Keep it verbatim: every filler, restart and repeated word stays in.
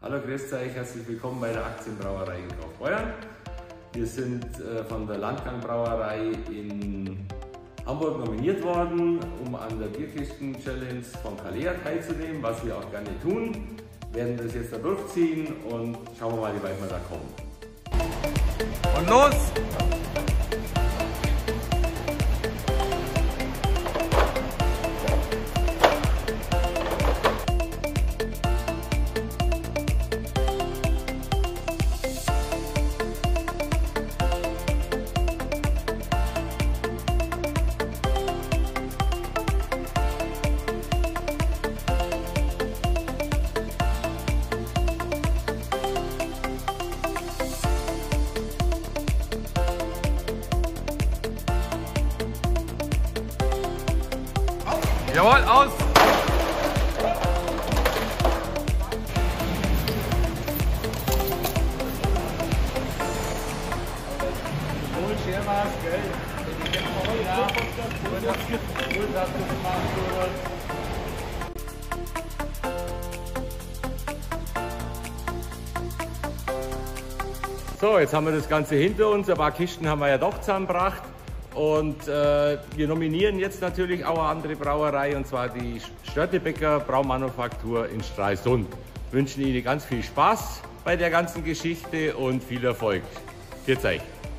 Hallo, grüßt euch, herzlich willkommen bei der Aktienbrauerei in Kaufbeuern. Wir sind äh, von der Landgang Brauerei in Hamburg nominiert worden, um an der Bierkisten-Challenge von Kalea teilzunehmen, was wir auch gerne tun. Wir werden das jetzt da durchziehen und schauen wir mal, wie weit wir da kommen. Und los! Jawohl, aus! So, jetzt haben wir das Ganze hinter uns. Ein paar Kisten haben wir ja doch zusammengebracht. Und äh, wir nominieren jetzt natürlich auch eine andere Brauerei, und zwar die Störtebeker Braumanufaktur in Stralsund. Wünschen Ihnen ganz viel Spaß bei der ganzen Geschichte und viel Erfolg. Viert euch!